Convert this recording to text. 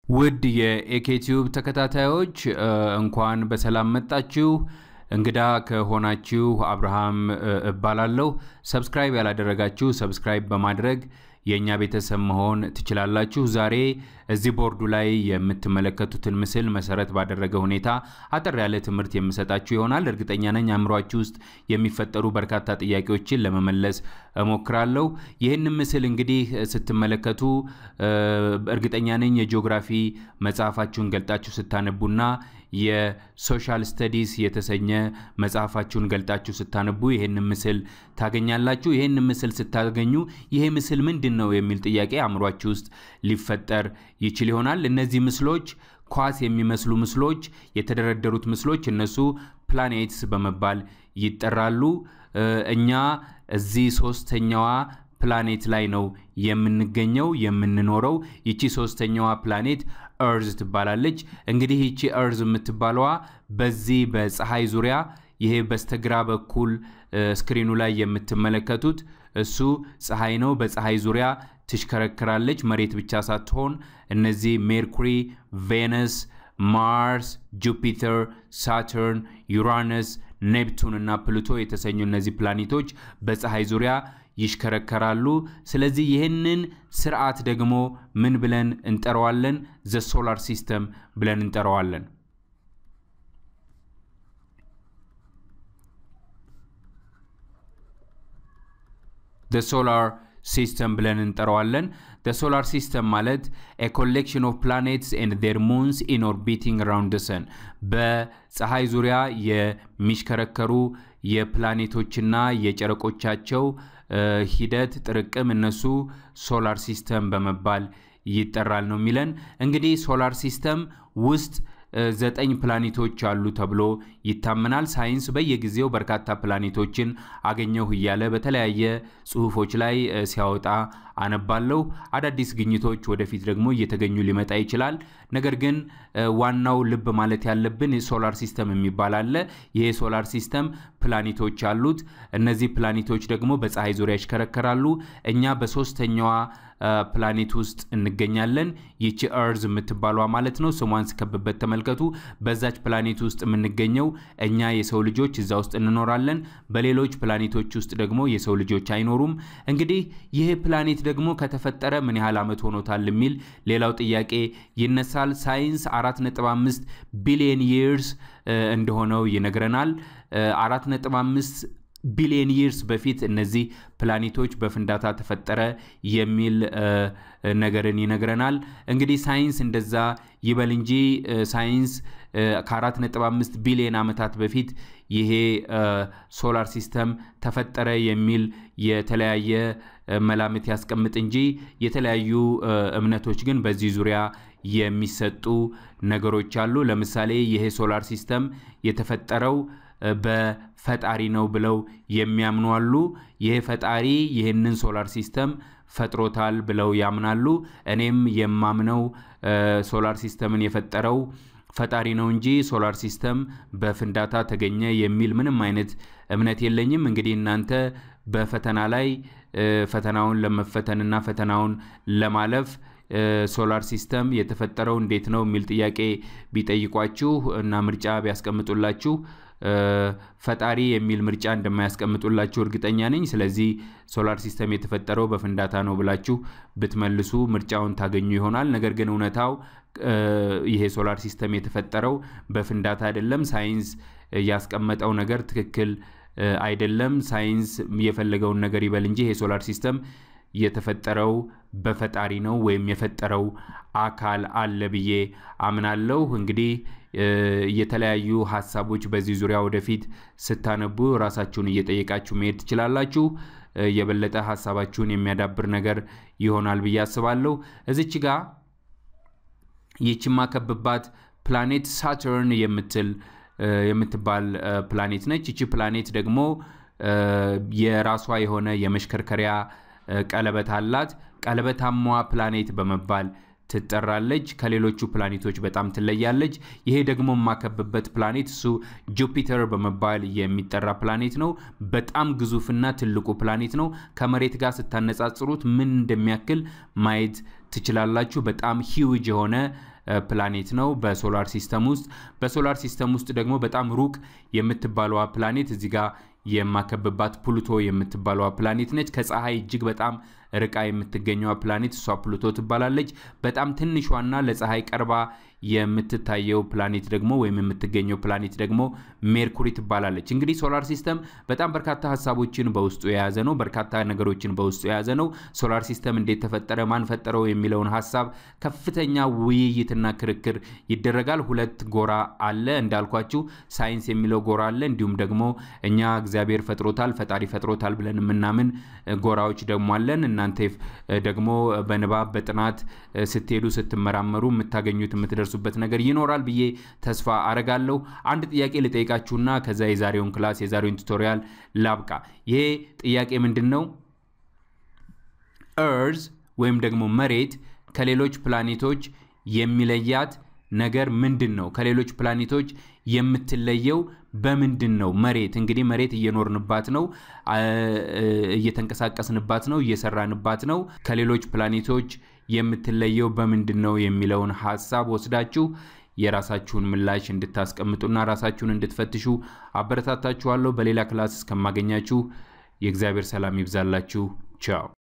ውድ የኤኬቲዩብ ተከታታዮች እንኳን በሰላም መጣችሁ እንግዳ ከሆናችሁ አብርሃም እባላለሁ ሰብስክራይብ ያላደረጋችሁ ሰብስክራይብ በማድረግ የኛ ቤተሰብ መሆን ትችላላችሁ ዛሬ እዚህ ቦርዱ ላይ የምትመለከቱትን ምስል መሰረት ባደረገ ሁኔታ አጠር ያለ ትምህርት የምሰጣችሁ ይሆናል እርግጠኛ ነኝ አምሯችሁ ውስጥ የሚፈጠሩ በርካታ ጥያቄዎችን ለመመለስ እሞክራለሁ ይሄን ምስል እንግዲህ ስትመለከቱ እርግጠኛ ነኝ የጂኦግራፊ መጽሐፋችሁን ገልጣችሁ ስታነቡና የሶሻል ስተዲስ የተሰኘ መጽሐፋችሁን ገልጣችሁ ስታነቡ ይሄን ምስል ታገኛላችሁ ይሄን ምስል ስታገኙ ይሄ ምስል ምንድነው የሚል ጥያቄ አምሯችሁ ውስጥ ሊፈጠር ይችል ይሆናል እነዚህ ምስሎች ኳስ የሚመስሉ ምስሎች የተደረደሩት ምስሎች እነሱ ፕላኔትስ በመባል ይጠራሉ እኛ እዚህ ሶስተኛዋ ፕላኔት ላይ ነው የምንገኘው የምንኖረው ይቺ ሶስተኛዋ ፕላኔት እርዝ ትባላለች እንግዲህ ይቺ እርዝ የምትባለዋ በዚህ በፀሐይ ዙሪያ ይሄ በስተግራ በኩል ስክሪኑ ላይ የምትመለከቱት እሱ ፀሐይ ነው በፀሐይ ዙሪያ ትሽከረከራለች መሬት ብቻ ሳትሆን እነዚህ ሜርኩሪ ቬነስ ማርስ ጁፒተር ሳተርን ዩራነስ ኔፕቱን እና ፕሉቶ የተሰኙ እነዚህ ፕላኔቶች በፀሐይ ዙሪያ ይሽከረከራሉ ስለዚህ ይሄንን ስርዓት ደግሞ ምን ብለን እንጠራዋለን ዘ ሶላር ሲስተም ብለን እንጠራዋለን the solar system ብለን እንጠራዋለን the solar system ማለት a collection of planets and their moons in orbiting around the sun በፀሐይ ዙሪያ የሚሽከረከሩ የፕላኔቶችና የጨረቆቻቸው ሂደት ጥርቅም እነሱ ሶላር ሲስተም በመባል ይጠራል ነው የሚለን እንግዲህ ሶላር ሲስተም ውስጥ 9 ፕላኔቶች አሉ ተብሎ ይታመናል ሳይንስ በየጊዜው በርካታ ፕላኔቶችን አገኘው ይያለ በተለያየ ጽሁፎች ላይ ሲያወጣ አነባለው አዳዲስ ግኝቶች ወደፊት ደግሞ እየተገኙ ሊመጣ ይችላል ነገር ግን ዋናው ልብ ማለት ያለብን የሶላር ሲስተም የሚባል አለ ይሄ ሶላር ሲስተም ፕላኔቶች አሉት እነዚህ ፕላኔቶች ደግሞ በፀሐይ ዙሪያ ይሽከረከራሉ እኛ በሶስተኛዋ ፕላኔት ውስጥ እንገኛለን ይቺ እርዝ የምትባለው ማለት ነው ስሟን ስከብበት ተመልከቱ በዛች ፕላኔት ውስጥ የምንገኘው እኛ የሰው ልጆች እዛ ውስጥ እንኖራለን በሌሎች ፕላኔቶች ውስጥ ደግሞ የሰው ልጆች አይኖሩም እንግዲህ ይሄ ፕላኔት ደግሞ ከተፈጠረ ምን ያህል አመት ሆኖታል የሚል ሌላው ጥያቄ ይነሳል ሳይንስ 4.5 ቢሊዮን years እንደሆነው ይነግረናል 4.5 ቢሊዮን years በፊት እነዚህ ፕላኔቶች በፍንዳታ ተፈጠረ የሚል ነገርን ይነግረናል እንግዲህ ሳይንስ እንደዛ ይበል እንጂ ሳይንስ ከ4.5 ቢሊዮን አመታት በፊት ይሄ ሶላር ሲስተም ተፈጠረ የሚል የተለያየ መላምት ያስቀምጥ እንጂ የተለያዩ እምነቶች ግን በዚህ ዙሪያ የሚሰጡ ነገሮች አሉ ለምሳሌ ይሄ ሶላር ሲስተም የተፈጠረው በፈጣሪ ነው ብለው የሚያምኑ አሉ ይሄ ፈጣሪ ይሄንን ሶላር ሲስተም ፈጥሮታል ብለው ያምናሉ እኔም የማምነው ሶላር ሲስተምን የፈጠረው ፈጣሪ ነው እንጂ ሶላር ሲስተም በፍንዳታ ተገኘ የሚል ምንም አይነት እምነት የለኝም እንግዲህ እናንተ በፈተና ላይ ፈተናውን ለመፈተንና ፈተናውን ለማለፍ ሶላር ሲስተም የተፈጠረው እንዴት ነው የሚል ጥያቄ ቢጠይቋችሁ እና ምርጫ ቢያስቀምጡላችሁ ፈጣሪ የሚል ምርጫ እንደማያስቀምጡላችሁ እርግጠኛ ነኝ ስለዚህ ሶላር ሲስተም የተፈጠረው በፍንዳታ ነው ብላችሁ ብትመልሱ ምርጫውን ታገኙ ይሆናል ነገር ግን እውነታው ይሄ ሶላር ሲስተም የተፈጠረው በፍንዳታ አይደለም ሳይንስ ያስቀመጠው ነገር ትክክል አይደለም ሳይንስ የፈለገው ነገር ይበል እንጂ ይሄ ሶላር ሲስተም የተፈጠረው በፈጣሪ ነው ወይም የፈጠረው አካል አለ ብዬ አምናለሁ እንግዲህ የተለያዩ ሐሳቦች በዚህ ዙሪያ ወደፊት ስታነቡ ራሳችሁን እየጠየቃችሁ መሄድ ትችላላችሁ የበለጠ ሐሳባችሁን የሚያዳብር ነገር ይሆናል ብዬ አስባለሁ እዚች ጋር ይቺማ ከብባት ፕላኔት ሳተርን የምትባል ፕላኔት ነች እቺ ፕላኔት ደግሞ የራሷ የሆነ የመሽከርከሪያ ቀለበት አላት ቀለበታማዋ ፕላኔት በመባል ትጠራለች ከሌሎቹ ፕላኔቶች በጣም ትለያለች ይሄ ደግሞ ማከብበት ፕላኔት እሱ ጁፒተር በመባል የሚጠራ ፕላኔት ነው በጣም ግዙፍና ትልቁ ፕላኔት ነው ከመሬት ጋር ስታነጻጽሩት ምን እንደሚያክል ማየት ትችላላችሁ በጣም ሂውጅ የሆነ ፕላኔት ነው በሶላር ሲስተም ውስጥ ደግሞ በጣም ሩቅ የምትባለው ፕላኔት እዚህ ጋር የማከብባት ፕሉቶ የምትባለው ፕላኔት ነች ከፀሐይ እጅግ በጣም ርቃ የምትገኘው ፕላኔት እሷ ፕሉቶ ትባላለች በጣም ትንሿና ለፀሐይ ቀርባ የምትታየው ፕላኔት ደግሞ ወይም የምትገኘው ፕላኔት ደግሞ ሜርኩሪ ትባላለች እንግዲህ ሶላር ሲስተም በጣም በርካታ ሐሳቦችን በውስጡ የያዘ ነው በርካታ ነገሮችን በውስጡ የያዘ ነው ሶላር ሲስተም እንዴት ተፈጠረ ማን ፈጠረው የሚለውን ሐሳብ ከፍተኛ ውይይትና ክርክር ይደረጋል ሁለት ጎራ አለ እንዳልኳችሁ ሳይንስ የሚለው ጎራ አለ እንዲሁም ደግሞ እኛ እግዚአብሔር ፈጥሮታል ፈጣሪ ፈጥሮታል ብለን ምናምን ጎራዎች ደግሞ አለን እናንተ ደግሞ በንባብ በጥናት ስትሄዱ ስትመራመሩ የምታገኙት የምትደርሱበት ነገር ይኖራል ብዬ ተስፋ አረጋለሁ አንድ ጥያቄ ልጠይቃችሁና ከዛ የዛሬውን ክላስ የዛሬውን ቱቶሪያል ላብቃ ይሄ ጥያቄ ምንድነው earth ወይም ደግሞ መሬት ከሌሎች ፕላኔቶች የሚለያት ነገር ምንድነው ከሌሎች ፕላኔቶች የምትለየው በምንድነው መሬት እንግዲህ መሬት እየኖርንባት ነው እየተንቀሳቀስንባት ነው እየሰራንባት ነው ከሌሎች ፕላኔቶች የምትለየው በምንድነው የሚለውን ሐሳብ ወስዳችሁ የራሳችሁን ምላሽ እንድታስቀምጡና ራሳችሁን እንድትፈትሹ አበረታታችኋለሁ በሌላ ክላስ እስከማገኛችሁ የእግዚአብሔር ሰላም ይብዛላችሁ ቻው